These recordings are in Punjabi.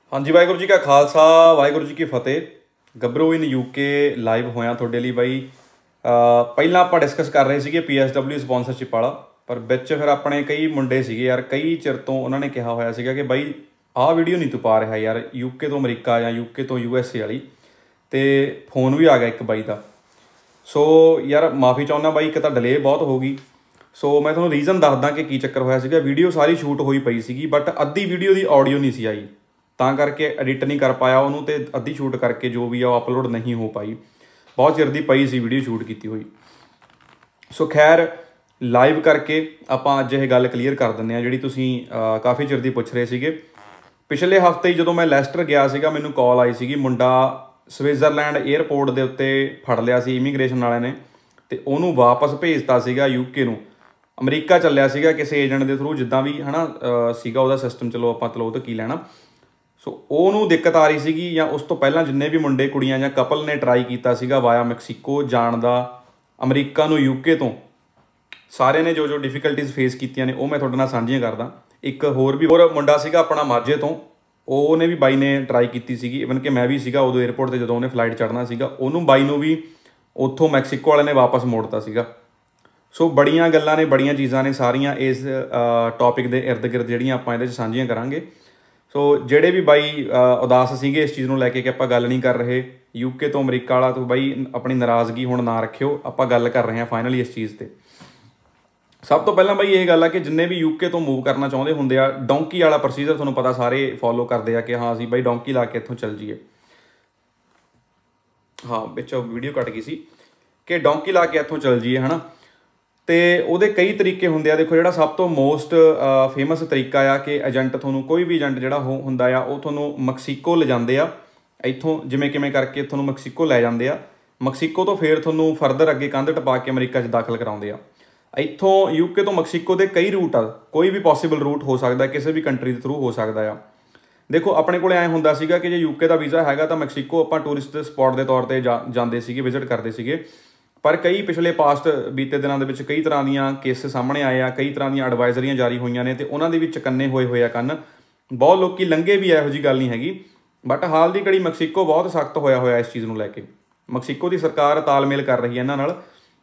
हाँ जी, वाहिगुरू जी का खालसा वाहिगुरू जी की फतेह। ਗੱਭਰੂ ਇਨ ਯੂਕੇ ਲਾਈਵ ਹੋਇਆ ਤੁਹਾਡੇ ਲਈ ਬਾਈ। ਪਹਿਲਾਂ ਆਪਾਂ ਡਿਸਕਸ ਕਰ ਰਹੇ ਸੀਗੇ PSW ਸਪਾਂਸਰਸ਼ਿਪ ਵਾਲਾ, ਪਰ ਵਿੱਚ ਫਿਰ ਆਪਣੇ ਕਈ ਮੁੰਡੇ ਸੀਗੇ ਯਾਰ, ਕਈ ਚਿਰ ਤੋਂ ਉਹਨਾਂ ਨੇ ਕਿਹਾ ਹੋਇਆ ਸੀਗਾ ਕਿ ਬਾਈ ਆਹ ਵੀਡੀਓ ਨਹੀਂ ਤੂੰ ਪਾ ਰਿਹਾ ਯਾਰ, ਯੂਕੇ ਤੋਂ ਅਮਰੀਕਾ ਜਾਂ ਯੂਕੇ ਤੋਂ USA ਵਾਲੀ। ਅਤੇ ਫੋਨ ਵੀ ਆ ਗਿਆ ਇੱਕ ਬਾਈ ਦਾ। ਸੋ ਯਾਰ ਮਾਫੀ ਚਾਹੁੰਦਾ ਬਾਈ, ਇੱਕ ਤਾਂ ਡਿਲੇ ਬਹੁਤ ਹੋ ਗਈ। ਸੋ ਮੈਂ ਤੁਹਾਨੂੰ ਰੀਜ਼ਨ ਦੱਸਦਾ ਕਿ ਕੀ ਚੱਕਰ ਹੋਇਆ ਸੀਗਾ। ਵੀਡੀਓ ਸਾਰੀ ਸ਼ੂਟ ਹੋਈ ਪਈ ਸੀਗੀ, ਬਟ ਅੱਧੀ ਵੀਡੀਓ ਦੀ ਆਡੀਓ ਨਹੀਂ ਸੀ ਆਈ, ਤਾਂ ਕਰਕੇ ਐਡਿਟ ਨਹੀਂ ਕਰ ਪਾਇਆ ਉਹਨੂੰ, ਅਤੇ ਅੱਧੀ ਸ਼ੂਟ ਕਰਕੇ ਜੋ ਵੀ ਆ ਉਹ ਅਪਲੋਡ ਨਹੀਂ ਹੋ ਪਾਈ। ਬਹੁਤ ਚਿਰ ਦੀ ਪਈ ਸੀ ਵੀਡੀਓ ਸ਼ੂਟ ਕੀਤੀ ਹੋਈ। ਸੋ ਖੈਰ ਲਾਈਵ ਕਰਕੇ ਆਪਾਂ ਅੱਜ ਇਹ ਗੱਲ ਕਲੀਅਰ ਕਰ ਦਿੰਦੇ ਹਾਂ ਜਿਹੜੀ ਤੁਸੀਂ ਕਾਫੀ ਚਿਰ ਦੀ ਪੁੱਛ ਰਹੇ ਸੀਗੇ। ਪਿਛਲੇ ਹਫ਼ਤੇ ਹੀ ਜਦੋਂ ਮੈਂ ਲੈਸਟਰ ਗਿਆ ਸੀਗਾ, ਮੈਨੂੰ ਕਾਲ ਆਈ ਸੀਗੀ, ਮੁੰਡਾ ਸਵਿਟਜ਼ਰਲੈਂਡ ਏਅਰਪੋਰਟ ਦੇ ਉੱਤੇ ਫੜ ਲਿਆ ਸੀ ਇਮੀਗ੍ਰੇਸ਼ਨ ਵਾਲਿਆਂ ਨੇ, ਅਤੇ ਉਹਨੂੰ ਵਾਪਸ ਭੇਜਤਾ ਸੀਗਾ UK ਨੂੰ। ਅਮਰੀਕਾ ਚੱਲਿਆ ਸੀਗਾ ਕਿਸੇ ਏਜੰਟ ਦੇ ਥਰੂ, ਜਿੱਦਾਂ ਵੀ ਹੈ ਨਾ ਸੀਗਾ ਉਹਦਾ ਸਿਸਟਮ। ਚਲੋ ਆਪਾਂ ਉਹ ਤੋਂ ਕੀ ਲੈਣਾ। ਸੋ ਉਹਨੂੰ ਦਿੱਕਤ ਆ ਰਹੀ ਸੀਗੀ, ਜਾਂ ਉਸ ਤੋਂ ਪਹਿਲਾਂ ਜਿੰਨੇ ਵੀ ਮੁੰਡੇ ਕੁੜੀਆਂ ਜਾਂ ਕਪਲ ਨੇ ਟਰਾਈ ਕੀਤਾ ਸੀਗਾ ਵਾਇਆ ਮੈਕਸੀਕੋ ਜਾਣ ਦਾ ਅਮਰੀਕਾ ਨੂੰ UK ਤੋਂ, ਸਾਰਿਆਂ ਨੇ ਜੋ ਡਿਫੀਕਲਟੀਜ਼ ਫੇਸ ਕੀਤੀਆਂ ਨੇ ਉਹ ਮੈਂ ਤੁਹਾਡੇ ਨਾਲ ਸਾਂਝੀਆਂ ਕਰਦਾ। ਇੱਕ ਹੋਰ ਮੁੰਡਾ ਸੀਗਾ ਆਪਣਾ ਮਾਝੇ ਤੋਂ, ਉਹਨੇ ਵੀ ਬਾਈ ਨੇ ਟਰਾਈ ਕੀਤੀ ਸੀਗੀ। ਇਵਨ ਕਿ ਮੈਂ ਵੀ ਸੀਗਾ ਉਦੋਂ ਏਅਰਪੋਰਟ 'ਤੇ ਜਦੋਂ ਉਹਨੇ ਫਲਾਈਟ ਚੜ੍ਹਨਾ ਸੀਗਾ, ਉਹਨੂੰ ਬਾਈ ਨੂੰ ਵੀ ਉੱਥੋਂ ਮੈਕਸੀਕੋ ਵਾਲਿਆਂ ਨੇ ਵਾਪਸ ਮੋੜਤਾ ਸੀਗਾ। ਸੋ ਬੜੀਆਂ ਗੱਲਾਂ ਨੇ, ਬੜੀਆਂ ਚੀਜ਼ਾਂ ਨੇ, ਸਾਰੀਆਂ ਇਸ ਟੌਪਿਕ ਦੇ ਇਰਦ ਗਿਰਦ ਜਿਹੜੀਆਂ ਆਪਾਂ ਇਹਦੇ 'ਚ ਸਾਂਝੀਆਂ ਕਰਾਂਗੇ। ਸੋ ਜਿਹੜੇ ਵੀ ਬਾਈ ਉਦਾਸ ਸੀਗੇ ਇਸ ਚੀਜ਼ ਨੂੰ ਲੈ ਕੇ ਕਿ ਆਪਾਂ ਗੱਲ ਨਹੀਂ ਕਰ ਰਹੇ UK ਤੋਂ ਅਮਰੀਕਾ ਵਾਲਾ, ਤੋਂ ਬਾਈ ਆਪਣੀ ਨਾਰਾਜ਼ਗੀ ਹੁਣ ਨਾ ਰੱਖਿਓ, ਆਪਾਂ ਗੱਲ ਕਰ ਰਹੇ ਹਾਂ ਫਾਈਨਲੀ ਇਸ ਚੀਜ਼ 'ਤੇ। ਸਭ ਤੋਂ ਪਹਿਲਾਂ ਬਾਈ ਇਹ ਗੱਲ ਆ ਕਿ ਜਿੰਨੇ ਵੀ UK ਤੋਂ ਮੂਵ ਕਰਨਾ ਚਾਹੁੰਦੇ ਹੁੰਦੇ ਆ, ਡੋਂਕੀ ਵਾਲਾ ਪ੍ਰੋਸੀਜਰ ਤੁਹਾਨੂੰ ਪਤਾ ਸਾਰੇ ਫੋਲੋ ਕਰਦੇ ਆ ਕਿ ਹਾਂ ਅਸੀਂ ਬਾਈ ਡੋਂਕੀ ਲਾ ਕੇ ਇੱਥੋਂ ਚੱਲ ਜਾਈਏ। ਹਾਂ, ਵਿੱਚ ਵੀਡੀਓ ਕੱਟ ਗਈ ਸੀ ਕਿ ਡੋਂਕੀ ਲਾ ਕੇ ਇੱਥੋਂ ਚੱਲ ਜਾਈਏ, ਹੈ ਨਾ। ਅਤੇ ਉਹਦੇ ਕਈ ਤਰੀਕੇ ਹੁੰਦੇ ਆ। ਦੇਖੋ, ਜਿਹੜਾ ਸਭ ਤੋਂ ਮੋਸਟ ਫੇਮਸ ਤਰੀਕਾ ਆ ਕਿ ਏਜੰਟ ਤੁਹਾਨੂੰ, ਕੋਈ ਵੀ ਏਜੰਟ ਜਿਹੜਾ ਉਹ ਹੁੰਦਾ ਆ, ਉਹ ਤੁਹਾਨੂੰ ਮੈਕਸੀਕੋ ਲਿਜਾਂਦੇ ਆ ਇੱਥੋਂ, ਜਿਵੇਂ ਕਿਵੇਂ ਕਰਕੇ ਤੁਹਾਨੂੰ ਮੈਕਸੀਕੋ ਲੈ ਜਾਂਦੇ ਆ। ਮੈਕਸੀਕੋ ਤੋਂ ਫਿਰ ਤੁਹਾਨੂੰ ਫਰਦਰ ਅੱਗੇ ਕੰਧ ਟਪਾ ਕੇ ਅਮਰੀਕਾ 'ਚ ਦਾਖਲ ਕਰਾਉਂਦੇ ਆ। ਇੱਥੋਂ UK ਤੋਂ ਮੈਕਸੀਕੋ ਦੇ ਕਈ ਰੂਟ ਆ, ਕੋਈ ਵੀ ਪੋਸੀਬਲ ਰੂਟ ਹੋ ਸਕਦਾ, ਕਿਸੇ ਵੀ ਕੰਟਰੀ ਦੇ ਥਰੂ ਹੋ ਸਕਦਾ ਆ। ਦੇਖੋ, ਆਪਣੇ ਕੋਲ ਐਂ ਹੁੰਦਾ ਸੀਗਾ ਕਿ ਜੇ UK ਦਾ ਵੀਜ਼ਾ ਹੈਗਾ ਤਾਂ ਮੈਕਸੀਕੋ ਆਪਾਂ ਟੂਰਿਸਟ ਸਪੌਟ ਦੇ ਤੌਰ 'ਤੇ ਜਾਂਦੇ ਸੀਗੇ, ਵਿਜ਼ਿਟ ਕਰਦੇ ਸੀਗੇ। ਪਰ ਕਈ ਪਿਛਲੇ ਪਾਸਟ ਬੀਤੇ ਦਿਨਾਂ ਦੇ ਵਿੱਚ ਕਈ ਤਰ੍ਹਾਂ ਦੀਆਂ ਕੇਸ ਸਾਹਮਣੇ ਆਏ ਆ, ਕਈ ਤਰ੍ਹਾਂ ਦੀਆਂ ਐਡਵਾਈਜ਼ਰੀਆਂ ਜਾਰੀ ਹੋਈਆਂ ਨੇ, ਅਤੇ ਉਹਨਾਂ ਦੇ ਵਿੱਚ ਕੰਨੇ ਹੋਏ ਆ ਕੰਨ। ਬਹੁਤ ਲੋਕੀ ਲੰਘੇ ਵੀ, ਇਹੋ ਜਿਹੀ ਗੱਲ ਨਹੀਂ ਹੈਗੀ। ਬਟ ਹਾਲ ਦੀ ਘੜੀ ਮੈਕਸੀਕੋ ਬਹੁਤ ਸਖਤ ਹੋਇਆ ਇਸ ਚੀਜ਼ ਨੂੰ ਲੈ ਕੇ। ਮੈਕਸੀਕੋ ਦੀ ਸਰਕਾਰ ਤਾਲਮੇਲ ਕਰ ਰਹੀ ਹੈ ਇਹਨਾਂ ਨਾਲ,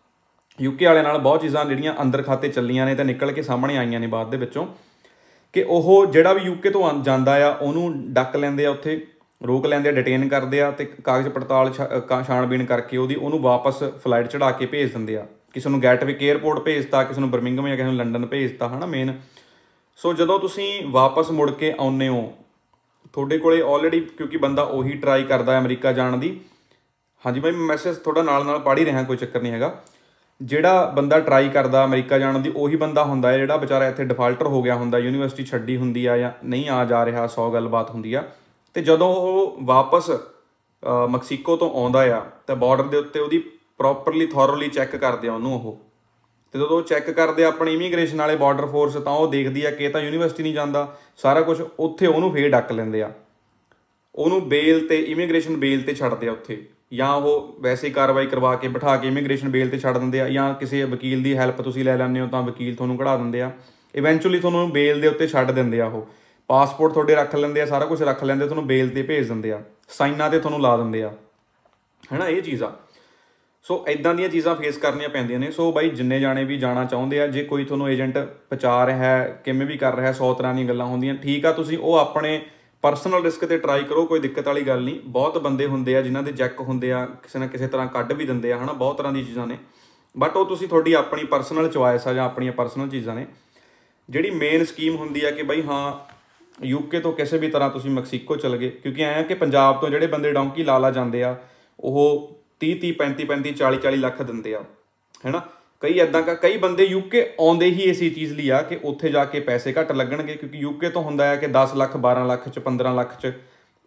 UK ਵਾਲਿਆਂ ਨਾਲ। ਬਹੁਤ ਚੀਜ਼ਾਂ ਜਿਹੜੀਆਂ ਅੰਦਰ ਖਾਤੇ ਚੱਲੀਆਂ ਨੇ ਅਤੇ ਨਿਕਲ ਕੇ ਸਾਹਮਣੇ ਆਈਆਂ ਨੇ ਬਾਅਦ ਦੇ ਵਿੱਚੋਂ, ਕਿ ਉਹ ਜਿਹੜਾ ਵੀ UK ਤੋਂ ਜਾਂਦਾ ਆ ਉਹਨੂੰ ਡੱਕ ਲੈਂਦੇ ਆ, ਉੱਥੇ ਰੋਕ ਲੈਂਦੇ ਆ, ਡਿਟੇਨ ਕਰਦੇ ਆ, ਅਤੇ ਕਾਗਜ਼ ਪੜਤਾਲ ਛਾਣਬੀਣ ਕਰਕੇ ਉਹਨੂੰ ਵਾਪਸ ਫਲਾਈਟ ਚੜ੍ਹਾ ਕੇ ਭੇਜ ਦਿੰਦੇ ਆ। ਕਿਸੇ ਨੂੰ ਗੈਟਵਿਕ ਏਅਰਪੋਰਟ ਭੇਜਤਾ, ਕਿਸੇ ਨੂੰ ਬਰਮਿੰਘਮ ਜਾਂ ਕਿਸੇ ਨੂੰ ਲੰਡਨ ਭੇਜਤਾ, ਹੈ ਨਾ ਮੇਨ। ਸੋ ਜਦੋਂ ਤੁਸੀਂ ਵਾਪਸ ਮੁੜ ਕੇ ਆਉਂਦੇ ਹੋ, ਤੁਹਾਡੇ ਕੋਲ ਆਲਰੇਡੀ, ਕਿਉਂਕਿ ਬੰਦਾ ਉਹੀ ਟਰਾਈ ਕਰਦਾ ਅਮਰੀਕਾ ਜਾਣ ਦੀ। ਹਾਂਜੀ ਬਾਈ, ਮੈਂ ਮੈਸੇਜ ਤੁਹਾਡਾ ਨਾਲ ਪੜ੍ਹ ਹੀ ਰਿਹਾ, ਕੋਈ ਚੱਕਰ ਨਹੀਂ ਹੈਗਾ। ਜਿਹੜਾ ਬੰਦਾ ਟਰਾਈ ਕਰਦਾ ਅਮਰੀਕਾ ਜਾਣ ਦੀ, ਉਹੀ ਬੰਦਾ ਹੁੰਦਾ ਹੈ ਜਿਹੜਾ ਵਿਚਾਰਾ ਇੱਥੇ ਡਿਫਾਲਟਰ ਹੋ ਗਿਆ ਹੁੰਦਾ, ਯੂਨੀਵਰਸਿਟੀ ਛੱਡੀ ਹੁੰਦੀ ਆ ਜਾਂ ਨਹੀਂ ਆ ਜਾ ਰਿਹਾ, 100 ਗੱਲਬਾਤ ਹੁੰਦੀ ਆ। ਅਤੇ ਜਦੋਂ ਉਹ ਵਾਪਸ ਮੈਕਸੀਕੋ ਤੋਂ ਆਉਂਦਾ ਆ ਤਾਂ ਬਾਰਡਰ ਦੇ ਉੱਤੇ ਉਹਦੀ ਪ੍ਰੋਪਰਲੀ ਥੋਰਲੀ ਚੈੱਕ ਕਰਦੇ ਆ ਉਹਨੂੰ ਉਹ। ਅਤੇ ਜਦੋਂ ਉਹ ਚੈੱਕ ਕਰਦੇ ਆ ਆਪਣੇ ਇਮੀਗ੍ਰੇਸ਼ਨ ਵਾਲੇ ਬਾਰਡਰ ਫੋਰਸ, ਤਾਂ ਉਹ ਦੇਖਦੀ ਆ ਕਿ ਇਹ ਤਾਂ ਯੂਨੀਵਰਸਿਟੀ ਨਹੀਂ ਜਾਂਦਾ, ਸਾਰਾ ਕੁਛ ਉੱਥੇ ਉਹਨੂੰ ਫੇਰ ਡੱਕ ਲੈਂਦੇ ਆ, ਉਹਨੂੰ ਬੇਲ 'ਤੇ, ਇਮੀਗ੍ਰੇਸ਼ਨ ਬੇਲ 'ਤੇ ਛੱਡਦੇ ਆ ਉੱਥੇ। ਜਾਂ ਉਹ ਵੈਸੇ ਕਾਰਵਾਈ ਕਰਵਾ ਕੇ ਬਿਠਾ ਕੇ ਇਮੀਗ੍ਰੇਸ਼ਨ ਬੇਲ 'ਤੇ ਛੱਡ ਦਿੰਦੇ ਆ, ਜਾਂ ਕਿਸੇ ਵਕੀਲ ਦੀ ਹੈਲਪ ਤੁਸੀਂ ਲੈ ਲੈਂਦੇ ਹੋ ਤਾਂ ਵਕੀਲ ਤੁਹਾਨੂੰ ਕਢਾ ਦਿੰਦੇ ਆ। ਇਵੈਂਚੁਅਲੀ ਤੁਹਾਨੂੰ ਬੇਲ ਦੇ ਉੱਤੇ ਛੱਡ ਦਿੰਦੇ ਆ ਉਹ, ਪਾਸਪੋਰਟ ਤੁਹਾਡੇ ਰੱਖ ਲੈਂਦੇ ਆ, ਸਾਰਾ ਕੁਛ ਰੱਖ ਲੈਂਦੇ, ਤੁਹਾਨੂੰ ਬੇਲ 'ਤੇ ਭੇਜ ਦਿੰਦੇ ਆ, ਸਾਈਨਾਂ 'ਤੇ ਤੁਹਾਨੂੰ ਲਾ ਦਿੰਦੇ ਆ, ਹੈ ਨਾ। ਇਹ ਚੀਜ਼ ਆ। ਸੋ ਇੱਦਾਂ ਦੀਆਂ ਚੀਜ਼ਾਂ ਫੇਸ ਕਰਨੀਆਂ ਪੈਂਦੀਆਂ ਨੇ। ਸੋ ਬਾਈ ਜਿੰਨੇ ਜਾਣੇ ਵੀ ਜਾਣਾ ਚਾਹੁੰਦੇ ਆ, ਜੇ ਕੋਈ ਤੁਹਾਨੂੰ ਏਜੰਟ ਪਹੁੰਚਾ ਰਿਹਾ, ਕਿਵੇਂ ਵੀ ਕਰ ਰਿਹਾ, 100 ਤਰ੍ਹਾਂ ਦੀਆਂ ਗੱਲਾਂ ਹੁੰਦੀਆਂ, ਠੀਕ ਆ, ਤੁਸੀਂ ਉਹ ਆਪਣੇ ਪਰਸਨਲ ਰਿਸਕ 'ਤੇ ਟਰਾਈ ਕਰੋ, ਕੋਈ ਦਿੱਕਤ ਵਾਲੀ ਗੱਲ ਨਹੀਂ। ਬਹੁਤ ਬੰਦੇ ਹੁੰਦੇ ਆ ਜਿਨ੍ਹਾਂ ਦੇ ਚੈੱਕ ਹੁੰਦੇ ਆ, ਕਿਸੇ ਨਾ ਕਿਸੇ ਤਰ੍ਹਾਂ ਕੱਢ ਵੀ ਦਿੰਦੇ ਆ, ਹੈ ਨਾ, ਬਹੁਤ ਤਰ੍ਹਾਂ ਦੀਆਂ ਚੀਜ਼ਾਂ ਨੇ। ਬਟ ਉਹ ਤੁਸੀਂ, ਤੁਹਾਡੀ ਆਪਣੀ ਪਰਸਨਲ ਚੁਆਇਸ ਆ ਜਾਂ ਆਪਣੀਆਂ ਪਰਸਨਲ ਚੀਜ਼ਾਂ ਨੇ। ਜਿਹੜੀ ਮੇਨ ਸਕੀਮ ਹੁੰਦੀ ਆ ਕਿ ਬਾਈ ਹਾਂ UK ਤੋਂ ਕਿਸੇ ਵੀ ਤਰ੍ਹਾਂ ਤੁਸੀਂ ਮੈਕਸੀਕੋ ਚਲ ਗਏ, ਕਿਉਂਕਿ ਐਂ ਕਿ ਪੰਜਾਬ ਤੋਂ ਜਿਹੜੇ ਬੰਦੇ ਡੋਂਕੀ ਲਾ ਜਾਂਦੇ ਆ, ਉਹ 30-30, 35-35, 40-40 ਲੱਖ ਦਿੰਦੇ ਆ, ਹੈ ਨਾ। ਕਈ ਬੰਦੇ UK ਆਉਂਦੇ ਹੀ ਇਸੇ ਚੀਜ਼ ਲਈ ਆ ਕਿ ਉੱਥੇ ਜਾ ਕੇ ਪੈਸੇ ਘੱਟ ਲੱਗਣਗੇ, ਕਿਉਂਕਿ UK ਤੋਂ ਹੁੰਦਾ ਆ ਕਿ 10 ਲੱਖ, 12 ਲੱਖ 'ਚ, 15 ਲੱਖ 'ਚ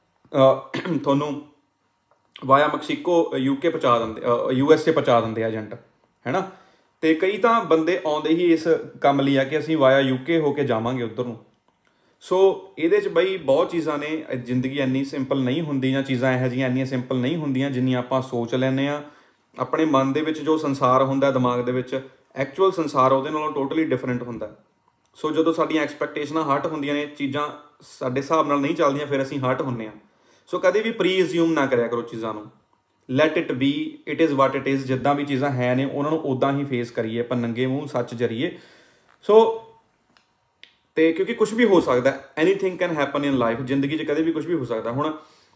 ਤੁਹਾਨੂੰ ਵਾਇਆ ਮੈਕਸੀਕੋ UK ਪਹੁੰਚਾ ਦਿੰਦੇ, USA ਪਹੁੰਚਾ ਦਿੰਦੇ ਆ ਏਜੰਟ, ਹੈ ਨਾ। ਅਤੇ ਕਈ ਤਾਂ ਬੰਦੇ ਆਉਂਦੇ ਹੀ ਇਸ ਕੰਮ ਲਈ ਆ ਕਿ ਅਸੀਂ ਵਾਇਆ UK ਹੋ ਕੇ ਜਾਵਾਂਗੇ ਉੱਧਰ ਨੂੰ। ਸੋ ਇਹਦੇ 'ਚ ਬਈ ਬਹੁਤ ਚੀਜ਼ਾਂ ਨੇ, ਜ਼ਿੰਦਗੀ ਇੰਨੀ ਸਿੰਪਲ ਨਹੀਂ ਹੁੰਦੀ, ਜਾਂ ਚੀਜ਼ਾਂ ਇਹੋ ਜਿਹੀਆਂ ਇੰਨੀਆਂ ਸਿੰਪਲ ਨਹੀਂ ਹੁੰਦੀਆਂ ਜਿੰਨੀਆਂ ਆਪਾਂ ਸੋਚ ਲੈਂਦੇ ਹਾਂ। ਆਪਣੇ ਮਨ ਦੇ ਵਿੱਚ ਜੋ ਸੰਸਾਰ ਹੁੰਦਾ ਦਿਮਾਗ ਦੇ ਵਿੱਚ, ਐਕਚੁਅਲ ਸੰਸਾਰ ਉਹਦੇ ਨਾਲੋਂ ਟੋਟਲੀ ਡਿਫਰੈਂਟ ਹੁੰਦਾ। ਸੋ ਜਦੋਂ ਸਾਡੀਆਂ ਐਕਸਪੈਕਟੇਸ਼ਨਾਂ ਹਰਟ ਹੁੰਦੀਆਂ ਨੇ, ਚੀਜ਼ਾਂ ਸਾਡੇ ਹਿਸਾਬ ਨਾਲ ਨਹੀਂ ਚੱਲਦੀਆਂ, ਫਿਰ ਅਸੀਂ ਹਰਟ ਹੁੰਦੇ ਹਾਂ। ਸੋ ਕਦੇ ਵੀ ਪ੍ਰੀ ਅਸਿਊਮ ਨਾ ਕਰਿਆ ਕਰੋ ਚੀਜ਼ਾਂ ਨੂੰ। Let it be, it is what it is. ਜਿੱਦਾਂ ਵੀ ਚੀਜ਼ਾਂ ਹੈ ਨੇ ਉਹਨਾਂ ਨੂੰ ਉੱਦਾਂ ਹੀ ਫੇਸ ਕਰੀਏ, ਆਪਾਂ ਨੰਗੇ ਮੂੰਹ ਸੱਚ ਜਰੀਏ। ਸੋ ਤੇ ਕਿਉਂਕਿ ਕੁਝ ਵੀ ਹੋ ਸਕਦਾ, anything can happen in life. ਜ਼ਿੰਦਗੀ 'ਚ ਕਦੇ ਵੀ ਕੁਝ ਵੀ ਹੋ ਸਕਦਾ। ਹੁਣ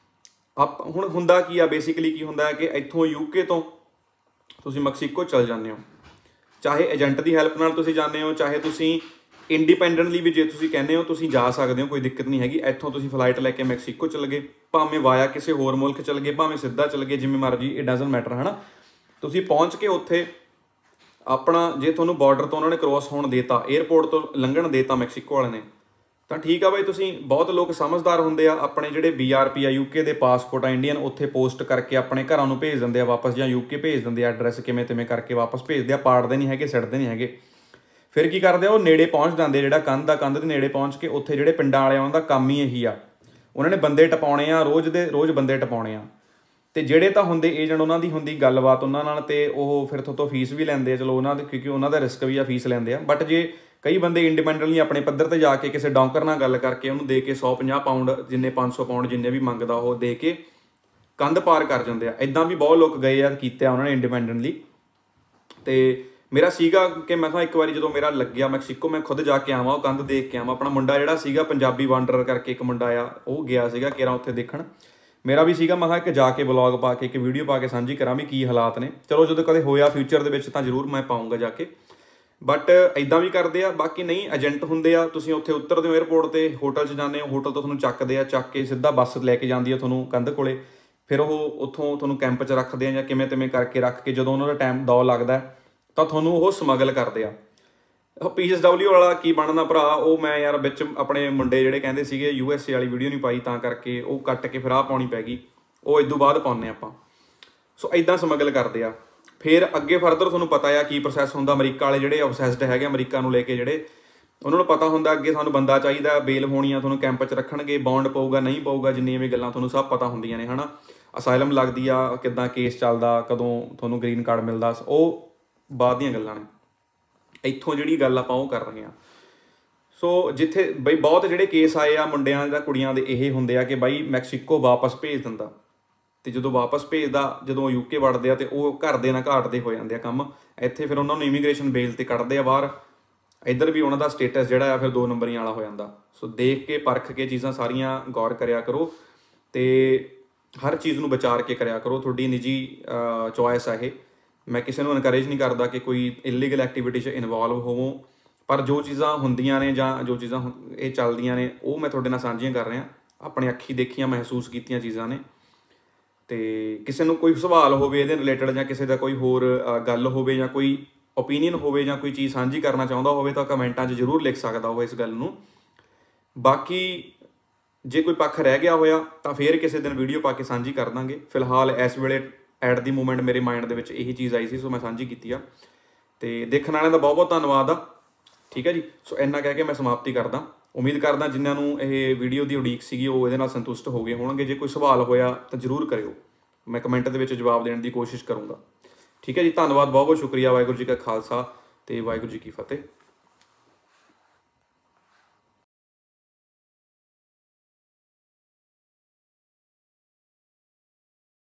ਹੁੰਦਾ ਕੀ ਆ, ਬੇਸਿਕਲੀ ਕੀ ਹੁੰਦਾ ਹੈ ਕਿ ਇੱਥੋਂ UK ਤੋਂ ਤੁਸੀਂ ਮੈਕਸੀਕੋ ਚਲ ਜਾਂਦੇ ਹੋ, ਚਾਹੇ ਏਜੰਟ ਦੀ ਹੈਲਪ ਨਾਲ ਤੁਸੀਂ ਜਾਂਦੇ ਹੋ, ਚਾਹੇ ਤੁਸੀਂ ਇੰਡੀਪੈਂਡੈਂਟਲੀ ਵੀ ਜੇ ਤੁਸੀਂ ਕਹਿੰਦੇ ਹੋ ਤੁਸੀਂ ਜਾ ਸਕਦੇ ਹੋ, ਕੋਈ ਦਿੱਕਤ ਨਹੀਂ ਹੈਗੀ। ਇੱਥੋਂ ਤੁਸੀਂ ਫਲਾਈਟ ਲੈ ਕੇ ਮੈਕਸੀਕੋ ਚਲ ਗਏ, ਭਾਵੇਂ ਵਾਇਆ ਕਿਸੇ ਹੋਰ ਮੁਲਕ ਚਲ ਗਏ, ਭਾਵੇਂ ਸਿੱਧਾ ਚਲ ਗਏ, ਜਿਵੇਂ ਮਰਜ਼ੀ, ਇਟ ਡਜ਼ਨਟ ਮੈਟਰ, ਹੈ ਨਾ। ਤੁਸੀਂ ਪਹੁੰਚ ਕੇ ਉੱਥੇ ਆਪਣਾ, ਜੇ ਤੁਹਾਨੂੰ ਬਾਰਡਰ ਤੋਂ ਉਹਨਾਂ ਨੇ ਕ੍ਰੋਸ ਹੋਣ ਦੇਤਾ, ਏਅਰਪੋਰਟ ਤੋਂ ਲੰਘਣ ਦੇਤਾ ਮੈਕਸੀਕੋ ਵਾਲੇ ਨੇ, ਤਾਂ ਠੀਕ ਆ ਬਾਈ। ਤੁਸੀਂ ਬਹੁਤ ਲੋਕ ਸਮਝਦਾਰ ਹੁੰਦੇ ਆ, ਆਪਣੇ ਜਿਹੜੇ BRP ਆ UK ਦੇ ਪਾਸਪੋਰਟ ਆ ਇੰਡੀਅਨ, ਉੱਥੇ ਪੋਸਟ ਕਰਕੇ ਆਪਣੇ ਘਰਾਂ ਨੂੰ ਭੇਜ ਦਿੰਦੇ ਆ ਵਾਪਸ, ਜਾਂ UK ਭੇਜ ਦਿੰਦੇ ਆ, ਐਡਰੈਸ ਕਿਵੇਂ ਤਿਵੇਂ ਕਰਕੇ ਵਾਪਸ ਭੇਜਦੇ ਆ, ਪਾੜਦੇ ਨਹੀਂ ਹੈਗੇ, ਸਿੱਟਦੇ ਨਹੀਂ ਹੈਗੇ। ਫਿਰ ਕੀ ਕਰਦੇ ਆ, ਉਹ ਨੇੜੇ ਪਹੁੰਚ ਜਾਂਦੇ, ਜਿਹੜਾ ਕੰਧ ਆ, ਕੰਧ ਦੇ ਨੇੜੇ ਪਹੁੰਚ ਕੇ ਉੱਥੇ ਜਿਹੜੇ ਪਿੰਡਾਂ ਵਾਲਿਆਂ, ਉਹਨਾਂ ਦਾ ਕੰਮ ਹੀ ਇਹੀ ਆ, ਉਹਨਾਂ ਨੇ ਬੰਦੇ ਟਪਾਉਣੇ ਆ, ਰੋਜ਼ ਦੇ ਰੋਜ਼ ਬੰਦੇ ਟਪਾਉਣੇ ਆ। ਤੇ ਜਿਹੜੇ ਤਾਂ ਹੁੰਦੇ ਏਜੰਟ, ਉਹਨਾਂ ਦੀ ਹੁੰਦੀ ਗੱਲਬਾਤ ਉਹਨਾਂ ਨਾਲ, ਤੇ ਉਹ ਫਿਰ ਤੋਂ ਫੀਸ ਵੀ ਲੈਂਦੇ ਆ, ਚਲੋ ਉਹਨਾਂ ਦੇ, ਕਿਉਂਕਿ ਉਹਨਾਂ ਦਾ ਰਿਸਕ ਵੀ ਆ, ਫੀਸ ਲੈਂਦੇ ਆ। ਬਟ ਜੇ ਕਈ ਬੰਦੇ ਇੰਡੀਪੈਂਡੈਂਟਲੀ ਆਪਣੇ ਪੱਧਰ ਤੇ ਜਾ ਕੇ ਕਿਸੇ ਡੌਂਕਰ ਨਾਲ ਗੱਲ ਕਰਕੇ ਉਹਨੂੰ ਦੇ ਕੇ 150 ਪਾਉਂਡ, ਜਿੰਨੇ 500 ਪਾਉਂਡ ਜਿੰਨੇ ਵੀ ਮੰਗਦਾ ਉਹ ਦੇ ਕੇ ਕੰਧ ਪਾਰ ਕਰ ਜਾਂਦੇ ਆ। ਇੱਦਾਂ ਵੀ ਬਹੁਤ ਲੋਕ ਗਏ ਆ, ਕੀਤੇ ਆ ਉਹਨਾਂ ਨੇ ਇੰਡੀਪੈਂਡੈਂਟਲੀ। ਤੇ ਮੇਰਾ ਸੀਗਾ ਕਿ ਮੈਂ ਕਿਹਾ ਇੱਕ ਵਾਰੀ ਜਦੋਂ ਮੇਰਾ ਲੱਗਿਆ ਮੈਕਸੀਕੋ, ਮੈਂ ਖੁਦ ਜਾ ਕੇ ਆਵਾਂ, ਉਹ ਕੰਧ ਦੇਖ ਕੇ ਆਵਾਂ। ਆਪਣਾ ਮੁੰਡਾ ਜਿਹੜਾ ਸੀਗਾ, ਪੰਜਾਬੀ ਵਾਂਡਰਰ ਕਰਕੇ ਇੱਕ ਮੁੰਡਾ ਆ, ਉਹ ਗਿਆ ਸੀਗਾ ਕੇਰਾਂ ਉੱਥੇ ਦੇਖਣ। ਮੇਰਾ ਵੀ ਸੀਗਾ, ਮੈਂ ਕਿਹਾ ਇੱਕ ਜਾ ਕੇ ਵਲੌਗ ਪਾ ਕੇ, ਇੱਕ ਵੀਡੀਓ ਪਾ ਕੇ ਸਾਂਝੀ ਕਰਾਂ ਵੀ ਕੀ ਹਾਲਾਤ ਨੇ। ਚਲੋ ਜਦੋਂ ਕਦੇ ਹੋਇਆ ਫਿਊਚਰ ਦੇ ਵਿੱਚ ਤਾਂ ਜ਼ਰੂਰ ਮੈਂ ਪਾਊਂਗਾ ਜਾ ਕੇ। ਬਟ ਇੱਦਾਂ ਵੀ ਕਰਦੇ ਆ। ਬਾਕੀ ਨਹੀਂ, ਏਜੰਟ ਹੁੰਦੇ ਆ, ਤੁਸੀਂ ਉੱਥੇ ਉਤਰਦੇ ਹੋ ਏਅਰਪੋਰਟ 'ਤੇ, ਹੋਟਲ 'ਚ ਜਾਂਦੇ ਹੋ, ਹੋਟਲ ਤੋਂ ਤੁਹਾਨੂੰ ਚੱਕਦੇ ਆ, ਚੱਕ ਕੇ ਸਿੱਧਾ ਬੱਸ ਲੈ ਕੇ ਜਾਂਦੀ ਆ ਤੁਹਾਨੂੰ ਕੰਧ ਕੋਲੇ। ਫਿਰ ਉਹ ਉੱਥੋਂ ਤੁਹਾਨੂੰ ਕੈਂਪ 'ਚ ਰੱਖਦੇ ਆ, ਜਾਂ ਕਿਵੇਂ ਤਿਵੇਂ ਕਰਕੇ ਰੱਖ ਕੇ, ਜਦੋਂ ਉਹਨਾਂ ਦਾ ਟਾਈਮ ਦੌ ਲੱਗਦਾ ਤਾਂ ਤੁਹਾਨੂੰ ਉਹ ਸਮਗਲ ਕਰਦੇ ਆ। PSW ਵਾਲਾ ਕੀ ਬਣਨਾ ਭਰਾ, ਉਹ ਮੈਂ ਯਾਰ ਵਿੱਚ ਆਪਣੇ ਮੁੰਡੇ ਜਿਹੜੇ ਕਹਿੰਦੇ ਸੀਗੇ USA ਵਾਲੀ ਵੀਡੀਓ ਨਹੀਂ ਪਾਈ, ਤਾਂ ਕਰਕੇ ਉਹ ਕੱਟ ਕੇ ਫਿਰ ਆਹ ਪਾਉਣੀ ਪੈ ਗਈ, ਉਹ ਇਦੋਂ ਬਾਅਦ ਪਾਉਂਦੇ ਆਪਾਂ। ਸੋ ਇੱਦਾਂ ਸਮਗਲ ਕਰਦੇ ਆ। ਫਿਰ ਅੱਗੇ ਫਰਦਰ ਤੁਹਾਨੂੰ ਪਤਾ ਆ ਕੀ ਪ੍ਰੋਸੈਸ ਹੁੰਦਾ। ਅਮਰੀਕਾ ਵਾਲੇ ਜਿਹੜੇ ਅਬਸੈਸਡ ਹੈਗੇ ਅਮਰੀਕਾ ਨੂੰ ਲੈ ਕੇ, ਜਿਹੜੇ ਉਹਨਾਂ ਨੂੰ ਪਤਾ ਹੁੰਦਾ ਅੱਗੇ ਸਾਨੂੰ ਬੰਦਾ ਚਾਹੀਦਾ, ਬੇਲ ਹੋਣੀ ਆ, ਤੁਹਾਨੂੰ ਕੈਂਪ 'ਚ ਰੱਖਣਗੇ, ਬੌਂਡ ਪਊਗਾ ਨਹੀਂ ਪਊਗਾ, ਜਿੰਨੀਆਂ ਵੀ ਗੱਲਾਂ ਤੁਹਾਨੂੰ ਸਭ ਪਤਾ ਹੁੰਦੀਆਂ ਨੇ, ਹੈ ਨਾ। ਅਸਾਈਲਮ ਲੱਗਦੀ ਆ, ਕਿੱਦਾਂ ਕੇਸ ਚੱਲਦਾ, ਕਦੋਂ ਤੁਹਾਨੂੰ ਗ੍ਰੀਨ ਕਾਰਡ ਮਿਲਦਾ, ਉਹ ਬਾਅਦ ਦੀਆਂ ਗੱਲਾਂ ਨੇ। ਇੱਥੋਂ ਜਿਹੜੀ ਗੱਲ ਆਪਾਂ ਉਹ ਕਰ ਰਹੇ ਹਾਂ। ਸੋ ਜਿੱਥੇ ਬਈ ਬਹੁਤ ਜਿਹੜੇ ਕੇਸ ਆਏ ਆ ਮੁੰਡਿਆਂ ਜਾਂ ਕੁੜੀਆਂ ਦੇ, ਇਹ ਹੁੰਦੇ ਆ ਕਿ ਬਾਈ ਮੈਕਸੀਕੋ ਵਾਪਸ ਭੇਜ ਦਿੰਦਾ, ਤੇ ਜਦੋਂ ਵਾਪਸ ਭੇਜਦਾ, ਜਦੋਂ UK ਵੜਦੇ ਆ, ਤੇ ਉਹ ਘਰ ਦੇ ਨਾਲ ਘਾਟਦੇ ਹੋ ਜਾਂਦੇ ਆ ਕੰਮ। ਇੱਥੇ ਫਿਰ ਉਹਨਾਂ ਨੂੰ ਇਮੀਗ੍ਰੇਸ਼ਨ ਬੇਲ 'ਤੇ ਕੱਢਦੇ ਆ ਬਾਹਰ। ਇੱਧਰ ਵੀ ਉਹਨਾਂ ਦਾ ਸਟੇਟਸ ਜਿਹੜਾ ਆ ਫਿਰ 2 ਨੰਬਰੀ ਵਾਲਾ ਹੋ ਜਾਂਦਾ। ਸੋ ਦੇਖ ਕੇ ਪਰਖ ਕੇ ਚੀਜ਼ਾਂ ਸਾਰੀਆਂ ਗੌਰ ਕਰਿਆ ਕਰੋ, ਤੇ ਹਰ ਚੀਜ਼ ਨੂੰ ਵਿਚਾਰ ਕੇ ਕਰਿਆ ਕਰੋ। ਤੁਹਾਡੀ ਨਿੱਜੀ ਚੋਇਸ ਆ ਇਹ। ਮੈਂ ਕਿਸੇ ਨੂੰ ਇਨਕਰੇਜ ਨਹੀਂ ਕਰਦਾ ਕਿ ਕੋਈ ਇਲੀਗਲ ਐਕਟੀਵਿਟੀ 'ਚ ਇਨਵੋਲਵ ਹੋਵੋ, ਪਰ ਜੋ ਚੀਜ਼ਾਂ ਹੁੰਦੀਆਂ ਨੇ ਜਾਂ ਜੋ ਚੀਜ਼ਾਂ ਇਹ ਚੱਲਦੀਆਂ ਨੇ, ਉਹ ਮੈਂ ਤੁਹਾਡੇ ਨਾਲ ਸਾਂਝੀਆਂ ਕਰ ਰਿਹਾ। ਆਪਣੇ ਅੱਖੀਂ ਦੇਖੀਆਂ, ਮਹਿਸੂਸ ਕੀਤੀਆਂ ਚੀਜ਼ਾਂ ਨੇ। ਤੇ ਕਿਸੇ ਨੂੰ ਕੋਈ ਸਵਾਲ ਹੋਵੇ ਇਹਦੇ ਰਿਲੇਟਡ, ਜਾਂ ਕਿਸੇ ਦਾ ਕੋਈ ਹੋਰ ਗੱਲ ਹੋਵੇ, ਜਾਂ ਕੋਈ ਓਪੀਨੀਅਨ ਹੋਵੇ, ਜਾਂ ਕੋਈ ਚੀਜ਼ ਸਾਂਝੀ ਕਰਨਾ ਚਾਹੁੰਦਾ ਹੋਵੇ, ਤਾਂ ਕਮੈਂਟਾਂ 'ਚ ਜ਼ਰੂਰ ਲਿਖ ਸਕਦਾ ਉਹ ਇਸ ਗੱਲ ਨੂੰ। ਬਾਕੀ ਜੇ ਕੋਈ ਪੱਖ ਰਹਿ ਗਿਆ ਹੋਇਆ ਤਾਂ ਫਿਰ ਕਿਸੇ ਦਿਨ ਵੀਡੀਓ ਪਾ ਕੇ ਸਾਂਝੀ ਕਰ ਦਾਂਗੇ। ਫਿਲਹਾਲ ਇਸ ਵੇਲੇ ਐਟ ਦੀ ਮੂਮੈਂਟ ਮੇਰੇ ਮਾਈਂਡ ਦੇ ਵਿੱਚ ਇਹੀ ਚੀਜ਼ ਆਈ ਸੀ, ਸੋ ਮੈਂ ਸਾਂਝੀ ਕੀਤੀ ਆ। ਤੇ ਦੇਖਣ ਵਾਲਿਆਂ ਦਾ ਬਹੁਤ ਬਹੁਤ ਧੰਨਵਾਦ ਆ। ਠੀਕ ਹੈ ਜੀ। ਸੋ ਇੰਨਾ ਕਹਿ ਕੇ ਮੈਂ ਸਮਾਪਤੀ ਕਰਦਾ। ਉਮੀਦ ਕਰਦਾ ਜਿਨ੍ਹਾਂ ਨੂੰ ਇਹ ਵੀਡੀਓ ਦੀ ਉਡੀਕ ਸੀਗੀ ਉਹ ਇਹਦੇ ਨਾਲ ਸੰਤੁਸ਼ਟ ਹੋ ਗਏ ਹੋਣਗੇ। ਜੇ ਕੋਈ ਸਵਾਲ ਹੋਇਆ ਤਾਂ ਜ਼ਰੂਰ ਕਰਿਓ, ਮੈਂ ਕਮੈਂਟ ਦੇ ਵਿੱਚ ਜਵਾਬ ਦੇਣ ਦੀ ਕੋਸ਼ਿਸ਼ ਕਰੂੰਗਾ। ਠੀਕ ਹੈ ਜੀ। ਧੰਨਵਾਦ, ਬਹੁਤ ਬਹੁਤ ਸ਼ੁਕਰੀਆ। ਵਾਹਿਗੁਰੂ ਜੀ ਕਾ ਖਾਲਸਾ ਤੇ ਵਾਹਿਗੁਰੂ ਜੀ ਕੀ ਫਤਿਹ।